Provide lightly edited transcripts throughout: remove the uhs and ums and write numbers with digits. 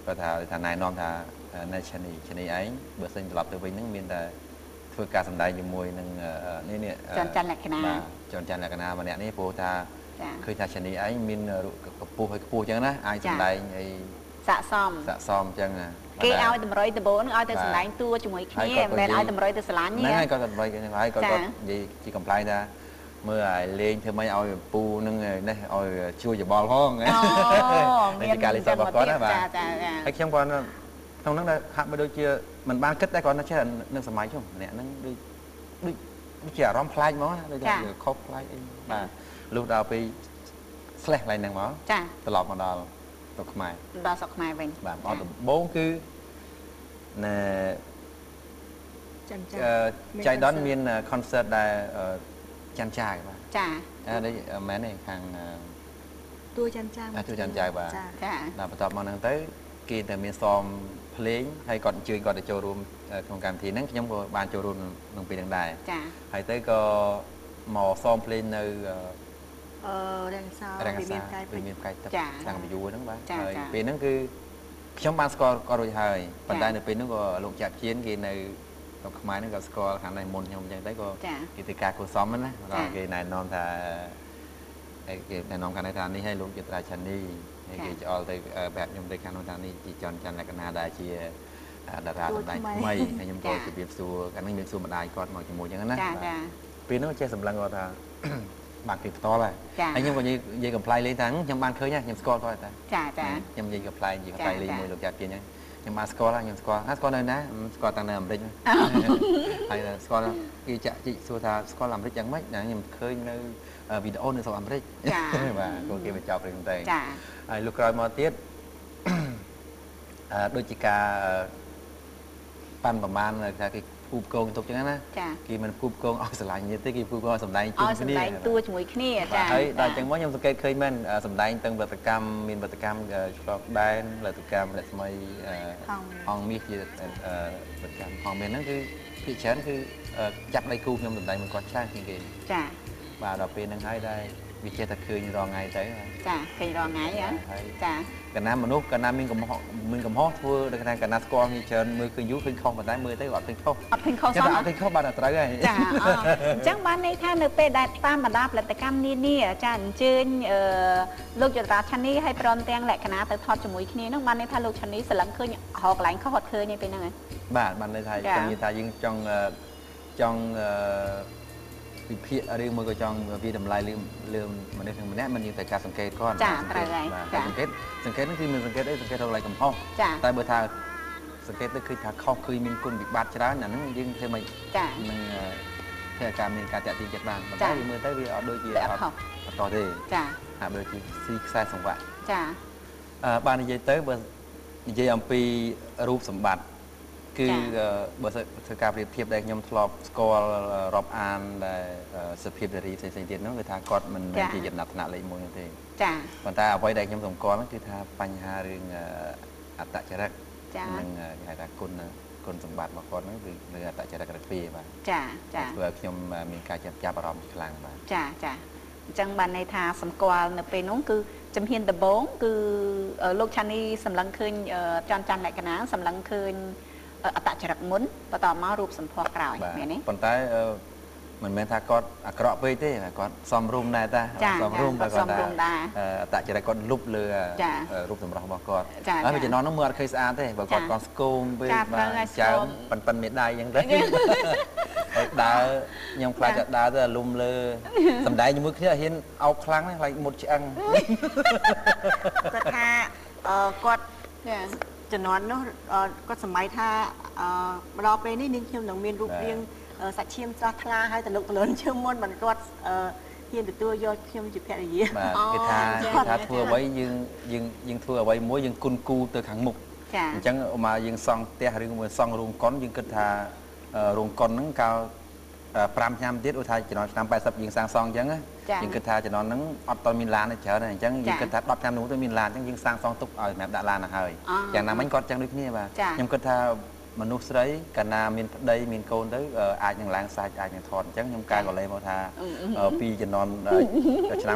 ก็ถ้านายน้อมถ้าในชนีไอ้เบอร์เซนตลอดตัววิ่งนั่งมีแต่ฝึกการสำได้อยู่มวยนั่งนี่เนี่ยจอนจันแหลกนาจอนจันแหลกนาวันนี้นี่ปูถ้าคือถ้าชนีไอ้มีกับปูให้ปูจังนะไอ้สำได้ไอ้สะซ้อมจังอ่ะเกี่ยวแต่มรอยแต่โบนเอาแต่สำได้ตัวจมูกขี้แม่เอาแต่มรอยแต่สลานนี่นั่นก็แต่มรอยกันยังไงก็จีกำไพนะเมื่อเล่นเธอไม่เอาปูนึงเนี่ยเอาช่วยจะบอลห้องในการเล่นสบก็ได้ป่ะไอ้เข้มก่อนตรงนั้นได้หักไปโดยเชี่ยมันบ้านคิดได้ก่อนนะใช่นึกสมัยช่วงเนี่ยนั่งด้วยเชี่ยร้องพลายมั้งเลยจะครบพลายเองป่ะลูกดาวไปแสลกอะไรนั่งมั้งตลอดมาดาวตกไม้ดาวตกไม้เป็นแบบเอาแต่โบ้คือเนี่ยใจดอนมีนคอนเสิร์ตได้จันจ่ายป่ะได้แม่ในทางตัวจันจ่ายตัวจันจ่ายป่ะเราประกอบมานั่งtớiกินแต่มีซ้อมเพลงให้ก่อนจืนก่อนจะโจรวมโครงการทีนั้นยังก็บานโจรวมลงปีดังใดให้tớiก็หมอซ้อมเพลงในแรงซาวเป็นมีไกลต่างไปอยู่นั่งป่ะปีนั้นคือช่องบานสกอร์ก็โดยหายปัจจัยในปีนั้นก็ลงจากเชียนกินในตกไม้นั่นก็สกอร์ขันในมนยังยังได้ก็กิจการกุศลมันนะเราเกี่ยนายน้อมทาเกี่ยนายน้อมการในทางนี้ให้ลุงจิตราชันนี่เกี่ยจะเอาแต่แบบยมในการในทางนี้จีจอนจันและกันนาได้เชียดาราต่างๆไม่ให้ยมตัวจะเบียบสูกันนั่งเบียบสูมาได้ก่อนหมอจมูกอย่างนั้นนะปีนั้นก็เชื่อสำลังก็ทาบางทีต่อเลยไอ้ยังก็ยีกับพลายเลยทั้งยังบางเคยเนี่ยยังสกอร์ต่อแต่ยังยีกับพลายเลยมวยหลุดจากกินยังยังมาสกอร์แล้วยังสกอร์สกอร์เลยนะสกอร์ต่างเดิมได้ไหมไอ้สกอร์กี่จะจีสุธาสกอร์ลำได้ยังไม่ยังยังเคยในวิดีโอในสองลำได้ว่าคนเกี่ยวกับเจ้าเป็นคนเตยไอ้ลูกกรอยมอเทียสโดยจิกาปั้นประมาณเลยครับคูบโกงตกจังนั้นนะกี่มันคูบโกงเอาสลายเงี้ยที่กี่คูบโกงสำได้จุ่มนี่ตัวจมูกขี้จ้ะเฮ้ยได้จังว่ายังสังเกตเคยมันสำได้ตั้งบัตรกรรมมีบัตรกรรมฉลองได้บัตรกรรมและสมัยห้องมีกี่บัตรกรรมห้องเมนนั่นคือพี่เชนคือจับได้คูยังสำได้มันก่อนช่างจริงๆจ้ะว่าเราเป็นนั่งให้ได้วิเชียรตะคืนรอไงเต้จ้ะคืนรอไงอ่ะจ้ะกันน้ำมนุษย์กันน้ำมินกับฮอทัวร์กันกันน้ำสกอร์มีเชิญมือคืนยุคืนคลองกันได้มือได้อดคืนเข้าซ้อมอดคืนเข้าบ้านอะไรไงจ้ะจังบ้านในท่านเนเปได้ตามมาดับและแต่กรรมนี่จ้ะเชิญลูกจุฬาชั้นนี้ให้ปรอนแตงแหละคณะแต่ทอดจมูกขี้นั่งบ้านในท่านลูกชั้นนี้สลังคืนหอกไหลเขาหดคืนนี่เป็นยังไงบ้านในไทยจังยี่ไทยยิ่งจองพี่อะไรมือก็จองพี่ทำลายลืมมันได้เพียงมันแน่มันยังแต่การสังเกตก้อนสังเกตนั่นคือมันสังเกตได้สังเกตอะไรกับห้องแต่เบอร์ทาสังเกตนั่นคือถ้าเข้าคือมีคนบิดบาดชนะนั่นยิ่งเท่าไหร่มันเท่าการมีการจัดตีจัดบ้านได้มือได้วีเอาโดยจีต่อเดย์หาโดยจีซีไซส์สมบัติบ้านในใจเต้เบอร์ในใจอัมพีรูปสมบัติคือเบอร์สกาเปรียบเทียบได้ยมทลอบสกอร์รอบอ่านได้สเปียบรีเซนเตียนนั่นคือทางกอดมันที่จะหนักหนาเลยมวยนั่นเองคนตาเอาไว้ได้ยมสมกรนั่นคือทางปัญหาเรื่องอัตจรักนั่งใหญ่ตาคนสมบัติมาก่อนนั่นคือเรื่องอัตจรักระเบียบเพื่อยมมีการจับอารมณ์คลังมาจังบันในทางสมกรในเป็นน้องคือจำเฮียนตะบงคือโลกชันนี้สำลังคืนจอนจันแหลกกันนะสำลังคืนอัตจรักมุนต่อมารูปสัมพอกล่าวอย่างนี้ปนท้ายเหมือนถ้ากอดอักระไปเต้กอดซ้อมรุ่มได้ตาซ้อมรุ่มไปก่อนได้อัตจรักกอดลุบเรือรูปสัมพอกบอกกอดแล้วมันจะนอนน้ำมือเคยสะอาดเต้บอกกอดกอดสกูมไปเจ้าปันเม็ดได้ยังได้ดาวยังคลายจากดาวจะลุมเลยสำได้ยังมือที่เห็นเอาครั้งอะไรหมดจังจะท่ากอดจะนอนเนาะก็สมัยท่ารอไปนี่นึงเชื่อมหนังเมียนรูปเรียงสัตว์เชื่อมจ้าทลาให้แต่ลูกตะลุนเชื่อมม้วนมันก็เฮียนตัวยอดเชื่อมจุดแพร่ยี่คือท่าทัวไว้ยังทัวไว้ม้วยยังกุนกูตัวขังมุกจังมายังซองเตะหรือมือซองรุงก้อนยังกึศท่ารุงก้อนนั่งกาวปรามยามเด็ดอุทัยจะนอนนำไปสับยิงสางซองจังยิงกึศท่าจะนอนนั่งอัดตอนมิลานเฉยๆจังยิงกึศท่าดับยามหนูตัวมิลานจังยิงสางซองตุกเอาแบบดาราหนักเลยอย่างนั้นมันก็จังด้วยนี่ป่ะยังกึศท่าមនុស្សស្រីកាលណាមានប្តីមានកូនទៅអាចនឹងឡើងសាច់អាចនឹងថតអញ្ចឹងខ្ញុំកែក៏លេមកថាពីជំនាន់ឆ្នាំ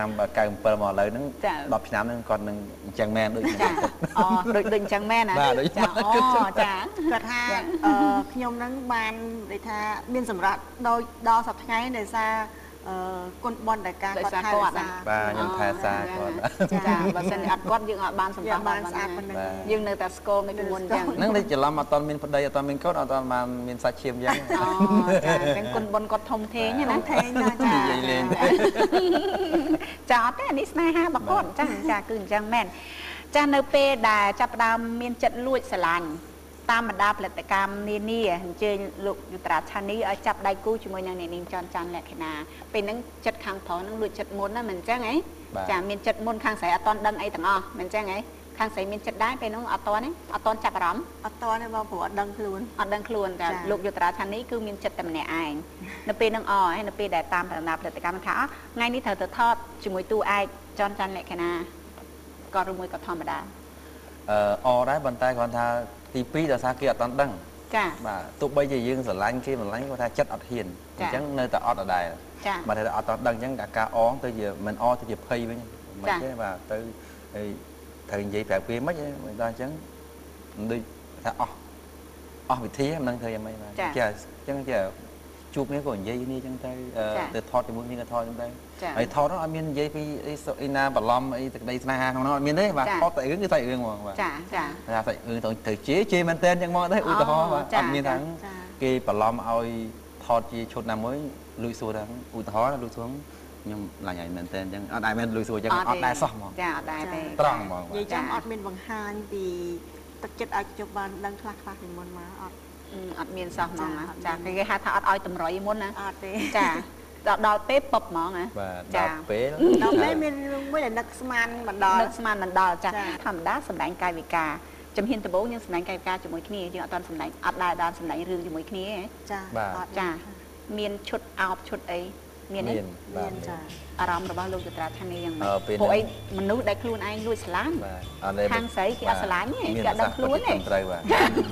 97មកឥឡូវហ្នឹង10ឆ្នាំហ្នឹងគាត់នឹងអញ្ចឹងមែនដូចអូដូចអញ្ចឹងមែនណាចាអូចាគាត់ថាខ្ញុំហ្នឹងបាននិយាយថាមានសម្រាប់ដល់សប្តាហ៍ថ្ងៃដោយសារគុណបនដែលការគាត់ថែរក្សាបាទខ្ញុំថែរក្សាគាត់ចាបើសិនអត់គាត់យើងអត់បានសម្រាប់បានស្អាតប៉ុណ្ណឹងយើងនៅតែស្គមនៅពីមុនអញ្ចឹងហ្នឹងលេចច្រឡំអត់ទាន់មានប្តីអត់ទាន់មានកូនអត់ទាន់បានមានសាច់ឈាមអញ្ចឹងចាអញ្ចឹងគុណបនគាត់ធំធេងណាធេងចានិយាយលេងចាអត់ទេនេះស្នេហារបស់គាត់អញ្ចឹងចាគឺអញ្ចឹងមែនចានៅពេលដែលចាប់ផ្ដើមមានចិត្តលួចស្រឡាញ់តាមបណ្ដាផលិតកម្មនានាអញ្ជើញលោកយុត្រាឆានីឲ្យចាប់ដៃគូជាមួយនឹងអ្នកនាងចន់ច័ន្ទលក្ខណាពេលហ្នឹងចិត្តខាងប្រុសហ្នឹងលួចចិត្តមុនណាមិនអញ្ចឹងហ៎ចាមានចិត្តមុនខាងស្រីអត់តន់ដឹងអីទាំងអស់មិនអញ្ចឹងហ៎ខាងស្រីមានចិត្តដែរពេលហ្នឹងអត់តន់ទេអត់តន់ចាប់អារម្មណ៍អត់តន់ទេបងព្រោះអត់ដឹងខ្លួនតែលោកយុត្រាឆានីគឺមានចិត្តតែម្នាក់ឯងនៅពេលហ្នឹងហើយនៅពេលដែលតាមបណ្ដាផលិតកម្មថាថ្ងៃនេះត្រូវទៅថតជាមួយតួឯកចន់ច័ន្ទលក្ខណាក៏ឬមួយក៏ធម្មតាដែរប៉ុន្តែគាត់ថាទី2ដោយសារគេអត់ដឹងចាបាទទោះបីជាយើងស្រឡាញ់គេមិនឡាញ់គាត់ថាចិត្តអត់ហ៊ានអញ្ចឹងនៅតែអត់ដដែលចាបាទតែអត់ដឹងអញ្ចឹងការអងទៅជាមិនអទៅជាភ័យវិញមិនទេបាទទៅត្រូវនិយាយប្រាប់គេមិនដល់អញ្ចឹងដូចថាអស់វិធីមិនដឹងធ្វើយ៉ាងម៉េចបាទចាអញ្ចឹងចាជួបគ្នាក៏និយាយគ្នាអញ្ចឹងទៅថតជាមួយគ្នាក៏ថតអញ្ចឹងទៅហើយថតនោះអត់មាននិយាយពីអីណាបន្លំអីទឹកដីស្នេហាក្នុងនោះអត់មានទេបាទថតតែរឿងគឺតែរឿងហ្មងបាទចាថាតែរឿងទៅជេមែនតើអញ្ចឹងមកដែរឧទាហរណ៍បាទអត់មានថាគេបន្លំឲ្យថតជាឈុតណាមួយលួចសួរថាឧទាហរណ៍លួចសួរខ្ញុំឡាញ់ឲ្យមែនតើអញ្ចឹងអត់ដែរមែនលួចសួរអញ្ចឹងអត់ដែរសោះហ្មងចាអត់ដែរទេត្រង់ហ្មងនិយាយចាំអត់មានបង្ហាញពីទឹកចិត្តឲ្យជប់បានដឹងខ្លះពីមុនមកអត់មានសោះហ្មងចាគេហៅថាអត់ឲ្យតម្រុយមុនណាអត់ទេចាដល់ពេលពឹបហ្មងណាចាដល់ពេលមានរឿងមួយដែលនឹកស្មានបណ្ដាលចាធម្មតាសម្ដែងកាយវិការជំហានដំបូងយើងសម្ដែងកាយវិការជាមួយគ្នាយើងអត់សម្ដែងអត់ដែរដល់សម្ដែងរឿងជាមួយគ្នាចាមានឈុតអោបឈុតអីមានចាអារម្មណ៍របស់លោកយុត្រាឆានីយ៉ាងម៉េចពួកអីមនុស្សដែលខ្លួនឯងលួចស្រឡាញ់ខាងស្រីគេអត់ស្រឡាញ់ទេគេដឹងខ្លួនទេត្រូវបាទ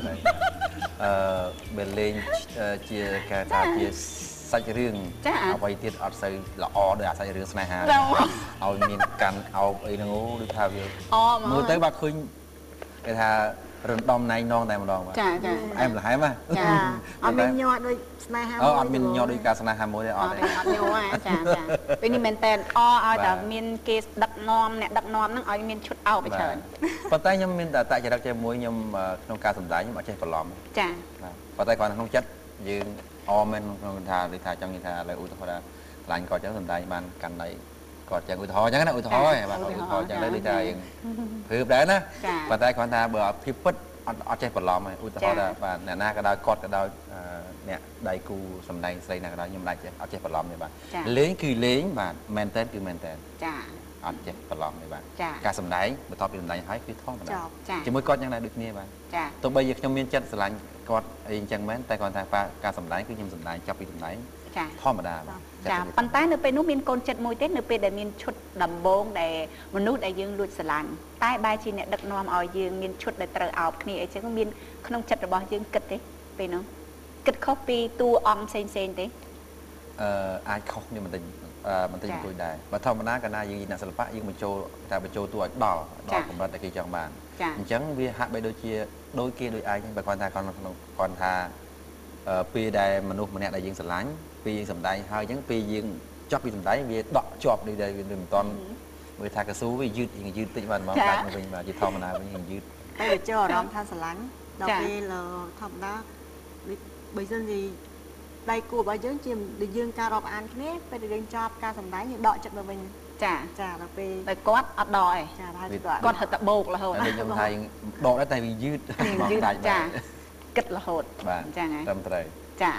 បើលេងជាការថាជាសាច់រឿងអ្វីទៀតអត់សូវល្អដោយអាសាច់រឿងស្នេហាឲ្យមានកាន់អោបអីហ្នឹងដូចថាវាមើលទៅបាទឃើញគេថារំដំណែងនងតែម្ដងបាទចាអែមល្ហែមបាទចាអត់មានញ័រដូចស្នេហាមួយអត់មានញ័រដូចការស្នេហាមួយទេអត់ញ័រចាពេលនេះមែនតើឲ្យតែមានគេដឹកនាំអ្នកដឹកនាំហ្នឹងឲ្យមានឈុតអោបច្រើនប៉ុន្តែខ្ញុំមានតែតចរិតជាមួយខ្ញុំក្នុងការសម្ដែងខ្ញុំអត់ចេះបន្លំចាប៉ុន្តែគាត់ក្នុងចិត្តយើងមែនក្នុងថាដូចថាចង់និយាយថាលើឧទាហរណ៍ថាខ្លាញ់គាត់ចឹងសម្ដែងបានកាន់ដៃគាត់ចឹងឧទាហរណ៍ចឹងណាឧទាហរណ៍បាទឧទាហរណ៍ចឹងទៅដូចថាយើងព្រឺដែរណាប៉ុន្តែគាត់ថាបើភាពពិតអត់ចេះបន្លំទេឧទាហរណ៍ថាបាទអ្នកណាក៏ដោយគាត់ក៏ដោយអ្នកដៃគូសម្ដែងស្រីណាក៏ដោយខ្ញុំមិនអត់ចេះបន្លំទេបាទលេងគឺលេងបាទមែនតើគឺមែនតើចាអត់ចេះបន្លំទេបាទការសម្ដែងបន្ទាប់ពីសម្ដែងហើយគឺធម្មតាជាមួយគាត់យ៉ាងណាដូចគ្នាបាទទោះបីជាខ្ញុំមានចិត្តស្រឡាញ់គាត់អីអញ្ចឹងមែនតែគាត់ថាការសម្ដែងគឺខ្ញុំសម្ដែងចាប់ពីសម្ដែងធម្មតាបាទចាប៉ុន្តែនៅពេលនោះមានកូនចិត្តមួយទេនៅពេលដែលមានឈុតដំបងដែលមនុស្សដែលយើងលួចស្រឡាញ់តែបែរជាអ្នកដឹកនាំឲ្យយើងមានឈុតដែលត្រូវអោបគ្នាអីចឹងមានក្នុងចិត្តរបស់យើងគិតទេពេលនោះគិតខុសពីតួអង្គផ្សេងទេអាចខុសខ្ញុំបន្តិចអង្គុយដែរបើធម្មតាកាលណាយើងអ្នកសិល្បៈយើងបញ្ចូលតួឲ្យដល់កម្រិតដែលគេចង់បានអញ្ចឹងវាហាក់បីដូចជាដូចគេដូចឯងបើគាត់ថាគាត់ថាពេលដែលមនុស្សម្នាក់ដែលយើងស្រឡាញ់ពេលយើងសម្ដែងហើយអញ្ចឹងពេលយើងចប់ពីសម្ដែងវាដកជាប់ដូចដែលវាមិនតាន់មើលថាកស៊ូវាយឺតតិចបានមកដាច់មកវិញបាទជាធម្មតាវិញយឺតតែវាចូលអារម្មណ៍ថាស្រឡាញ់ដល់ពេលធម្មតាបើសិនជាដៃគូរបស់យើងជាយើងការរាប់អានគ្នាពេលយើងចប់ការសម្ដែងយើងដកចិត្តមកវិញចាដល់ពេលតែគាត់អត់ដកឯងគាត់ហត់តែបោករហូតខ្ញុំថាដកដែរតែវាយឺតមកដាច់ចាគិតរហូតអញ្ចឹងហ៎ត្រឹមត្រូវចា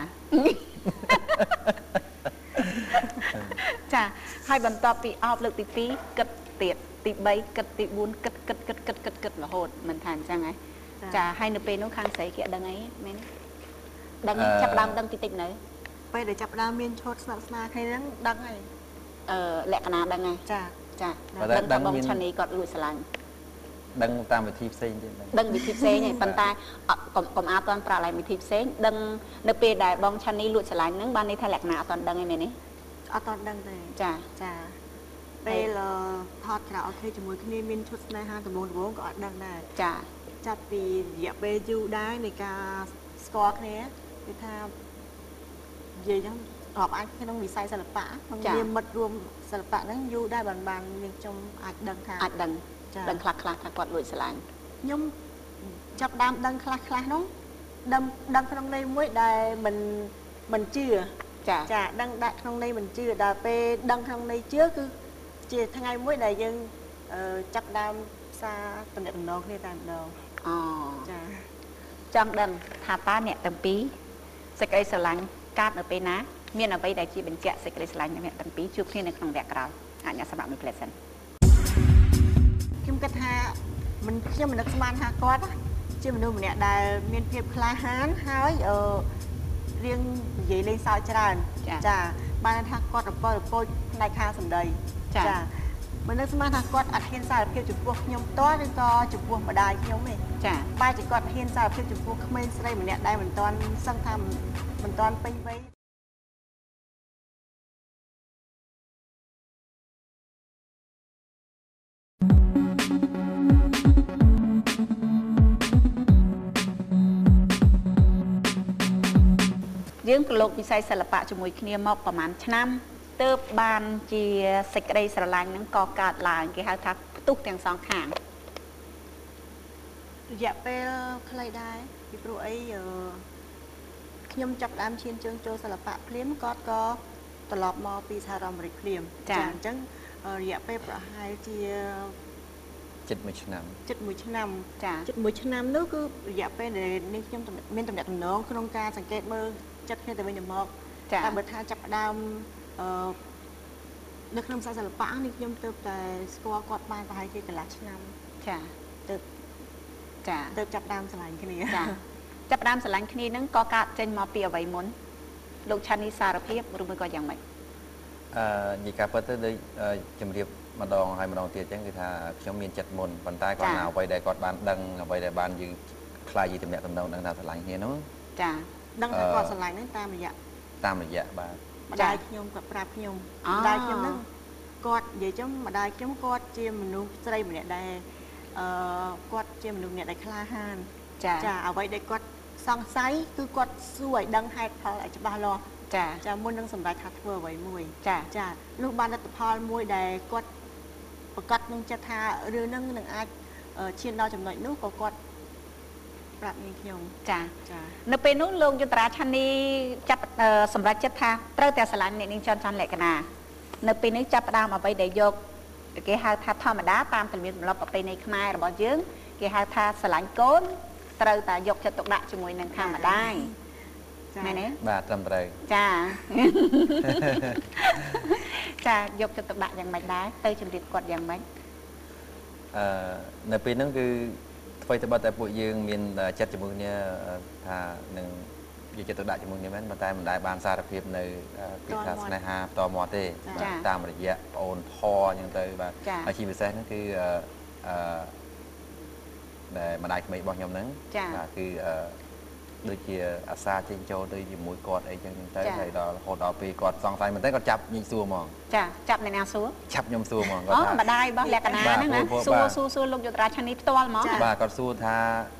ចាហើយបន្ទាប់ពីអោបលើកទី2គិតទៀតទី3គិតទី4គិតរហូតមិនថាអញ្ចឹងហ៎ចាហើយនៅពេលនោះខាងស្រីគេអត់ដឹងអីមែនដឹងចាប់ដើមដឹងតិចនៅពេលដែលចាប់ដើមមានឈុតស្និទ្ធស្នាលគ្នាហ្នឹងដឹងហើយលក្ខណៈដឹងហើយចាដឹងថាបងឆានីគាត់លួចស្រឡាញ់ដឹងតាមវិធីផ្សេងទៀតដឹងវិធីផ្សេងឯងប៉ុន្តែកុំអត់តន់ប្រើlạiវិធីផ្សេងដឹងនៅពេលដែលបងឆានីលួចឆ្លាញ់ហ្នឹងបានន័យថាលក្ខណៈអត់តន់ដឹងឯមែនទេអត់តន់ដឹងទេចាចាពេលថតក្រៅអូខេជាមួយគ្នាមានឈុតស្នេហាដំបូងក៏អត់ដឹងដែរចាចាប់ពីរយៈពេលយូរដែរនៃការស្គាល់គ្នាគឺថានិយាយចឹងរាប់អាចក្នុងវិស័យសិល្បៈក្នុងនាមមិត្តរួមសិល្បៈហ្នឹងយូរដែរបាននាងខ្ញុំអាចដឹងថាអាចដឹងដឹងខ្លះថាគាត់លួចឆ្លាញ់ខ្ញុំចាប់ដើមដឹងខ្លះហ្នឹងដឹងក្នុងន័យមួយដែលមិនជឿចាដឹងដាក់ក្នុងន័យមិនជឿដល់ពេលដឹងក្នុងន័យជឿគឺជាថ្ងៃមួយដែលយើងចាប់ដើមសារតំណែងគ្នាតែម្ដងអូចាចង់ដឹងថាតើអ្នកទាំងពីរសេចក្តីស្រឡាញ់កើតនៅពេលណាមានអ្វីដែលជាបញ្ជាក់សេចក្តីស្រឡាញ់អ្នកទាំងពីរជួបគ្នានៅក្នុងវគ្គក្រោយអាចអ្នកសម្រាប់មួយផ្លែសិនខ្ញុំគិតថាខ្ញុំមិននឹកស្មានថាគាត់ជាមនុស្សម្នាក់ដែលមានភាពក្លាហានហើយរៀងនិយាយលេងសើចច្រើនចាបានថាគាត់រពើពោចផ្នែកខាងសម្ដីចាមិននឹកស្មានថាគាត់អត់ហ៊ានសារភាពចំពោះខ្ញុំផ្ទាល់ឬក៏ចំពោះម្ដាយខ្ញុំទេចាបែរជាគាត់ហ៊ានសារភាពចំពោះក្មេងស្រីម្នាក់ដែលមិនទាន់សឹងថាមិនទាន់ពេញវ័យយើងប្រឡូកវិស័យសិល្បៈជាមួយគ្នាមកប្រហែលឆ្នាំទើបបានជាសេចក្តីស្រឡាញ់ហ្នឹងក៏កើតឡើងគេហៅថាផ្ទុះទាំងសងខាងរយៈពេលខ្លីដែរពីព្រោះអីខ្ញុំចាប់ដើមឈានជើងចូលសិល្បៈភ្លាមគាត់ក៏ត្រឡប់មកពីសហរដ្ឋអាមេរិកភ្លាមចាអញ្ចឹងរយៈពេលប្រហែលជា 1ឆ្នាំចា 1 ឆ្នាំនោះគឺរយៈពេលដែលនាងខ្ញុំមានតំណែងក្នុងការសង្កេតមើលចិត្តគ្នាទៅវិញទៅមកតែបើថាចាប់ដើមនៅក្នុងសាស្ត្រសិល្បៈនេះខ្ញុំទើបតែស្គាល់គាត់បានប្រហែលជាកន្លះឆ្នាំចាទើបចាប់ដើមស្រឡាញ់គ្នាចាចាប់ដើមស្រឡាញ់គ្នាហ្នឹងក៏កើតចេញមកពីអ្វីមុនលោកឆានីសារភាពឬមួយក៏យ៉ាងម៉េចនិយាយការពិតទៅដូចជំរាបម្ដងហើយម្ដងទៀតអញ្ចឹងគឺថាខ្ញុំមានចិត្តមុនប៉ុន្តែគាត់ណាអ្វីដែលគាត់បានដឹងអ្វីដែលបានយើងខ្លាយជាតំណែងដឹងថាស្រឡាញ់គ្នានោះចាដឹងថាគាត់ស្រឡាញ់ហ្នឹងតាមរយៈបាទម្ដាយខ្ញុំគាត់ប្រាប់ខ្ញុំម្ដាយខ្ញុំហ្នឹងគាត់និយាយចឹងម្ដាយខ្ញុំគាត់ជាមនុស្សស្រីម្នាក់ដែលគាត់ជាមនុស្សម្នាក់ដែលក្លាហានចាអ្វីដែលគាត់សង្ស័យគឺគាត់សួរឲ្យដឹងហេតុផលឲ្យច្បាស់លាស់ចាមុននឹងសម្រេចថាធ្វើអ្វីមួយចានោះបានលទ្ធផលមួយដែលគាត់ប្រកាសនឹងចិត្តថារឿងហ្នឹងនឹងអាចឈានដល់ចំណុចនោះក៏គាត់ប្រាប់នាងខ្ញុំចានៅពេលនោះលោកយុត្រាឆានីចាប់សម្រេចចិត្តថាត្រូវតែស្រឡាញ់អ្នកនាងចន់លក្ខណានៅពេលនេះចាប់ផ្ដើមអ្វីដែលយកគេហៅថាធម្មតាតាមទំនៀមទម្លាប់ប្រពៃណីខ្មែររបស់យើងគេហៅថាស្រឡាញ់កូនត្រូវតែយកចិត្តទុកដាក់ជាមួយនឹងខាងម្ដាយមែនទេបាទត្រឹមត្រូវចាយកចិត្តទុកដាក់យ៉ាងម៉េចដែរទៅជម្រាបគាត់យ៉ាងម៉េចនៅពេលហ្នឹងគឺអ្វីទៅបើតែពួកយើងមានចិត្តជាមួយគ្នាថានឹងយកចិត្តទុកដាក់ជាមួយគ្នាមែនប៉ុន្តែមិនដែលបានសារភាពនៅពីថាស្នេហាបន្តមាត់ទេតាមរយៈប្អូនផអញ្ចឹងទៅបាទហើយជាពិសេសហ្នឹងគឺដែលម្ដាយក្មេងរបស់ខ្ញុំហ្នឹងបាទគឺដូចជាអាសាចេញចូលទៅជាមួយគាត់អីចឹងទៅហើយដល់រហូតដល់ពេលគាត់សង្ស័យមែនទេគាត់ចាប់ញីសួរហ្មងចាចាប់អ្នកណាសួរចាប់ខ្ញុំសួរហ្មងគាត់ថាម្ដាយរបស់លក្ខណៈហ្នឹងណាសួរលោកយុត្រាឆានីផ្ទាល់ហ្មងបាទគាត់សួរថា